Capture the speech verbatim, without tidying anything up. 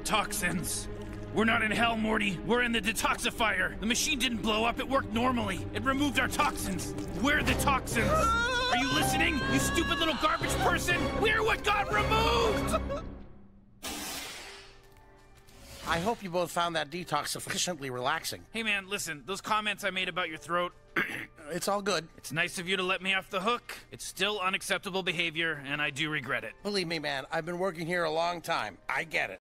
toxins. We're not in hell, Morty. We're in the detoxifier. The machine didn't blow up. It worked normally. It removed our toxins. We're the toxins. Are you listening, you stupid little garbage person? We're what got removed! I hope you both found that detox sufficiently relaxing. Hey man, listen, those comments I made about your throat, It's all good. it's nice of you to let me off the hook. It's still unacceptable behavior, and I do regret it. Believe me, man, I've been working here a long time. I get it.